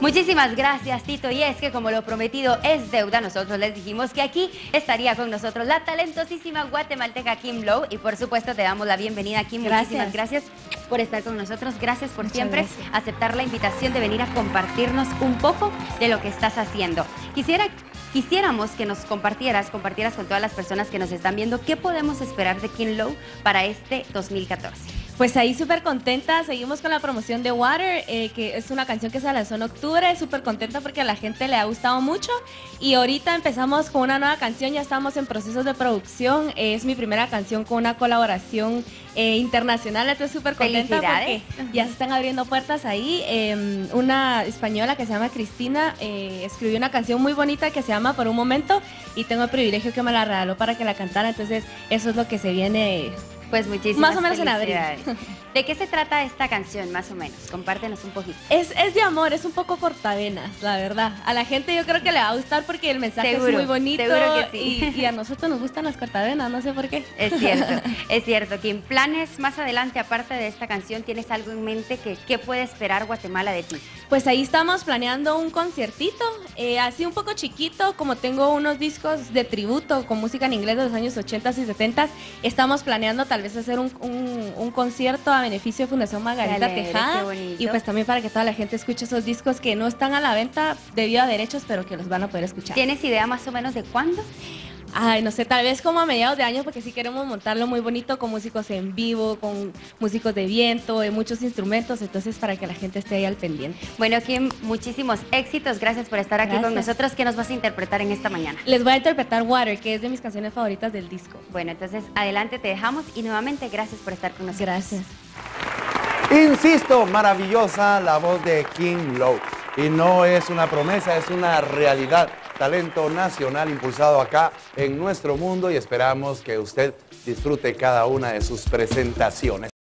Muchísimas gracias, Tito. Y es que como lo prometido es deuda, nosotros les dijimos que aquí estaría con nosotros la talentosísima guatemalteca Kim Lowe. Y por supuesto te damos la bienvenida, Kim. Muchísimas gracias por estar con nosotros. Gracias por siempre aceptar la invitación de venir a compartirnos un poco de lo que estás haciendo. Quisiéramos que nos compartieras con todas las personas que nos están viendo qué podemos esperar de Kim Lowe para este 2014. Pues ahí súper contenta, seguimos con la promoción de Water, que es una canción que se lanzó en octubre, súper contenta porque a la gente le ha gustado mucho y ahorita empezamos con una nueva canción, ya estamos en procesos de producción, es mi primera canción con una colaboración internacional, estoy súper contenta porque ya se están abriendo puertas ahí. Una española que se llama Cristina escribió una canción muy bonita que se llama Por un Momento y tengo el privilegio que me la regaló para que la cantara, entonces eso es lo que se viene. Pues muchísimas más o menos en abril. ¿De qué se trata esta canción, más o menos? Compártenos un poquito. Es de amor, es un poco cortavenas, la verdad. A la gente yo creo que le va a gustar porque el mensaje es muy bonito. Seguro que sí. Y a nosotros nos gustan las cortavenas, no sé por qué. Es cierto. Kim, ¿planes más adelante, aparte de esta canción, tienes algo en mente qué puede esperar Guatemala de ti? Pues ahí estamos planeando un conciertito, así un poco chiquito, como tengo unos discos de tributo con música en inglés de los años 80 y 70, estamos planeando tal vez hacer un concierto a beneficio de Fundación Margarita Tejada y pues también para que toda la gente escuche esos discos que no están a la venta debido a derechos, pero que los van a poder escuchar. ¿Tienes idea más o menos de cuándo? Ay, no sé, tal vez como a mediados de año, porque sí queremos montarlo muy bonito con músicos en vivo, con músicos de viento, de muchos instrumentos, entonces para que la gente esté ahí al pendiente. Bueno, Kim, muchísimos éxitos, gracias por estar aquí con nosotros. ¿Qué nos vas a interpretar en esta mañana? Les voy a interpretar Water, que es de mis canciones favoritas del disco. Bueno, entonces adelante, te dejamos y nuevamente gracias por estar con nosotros. Gracias. Insisto, maravillosa la voz de Kim Lowe. Y no es una promesa, es una realidad. Talento nacional impulsado acá en nuestro mundo y esperamos que usted disfrute cada una de sus presentaciones.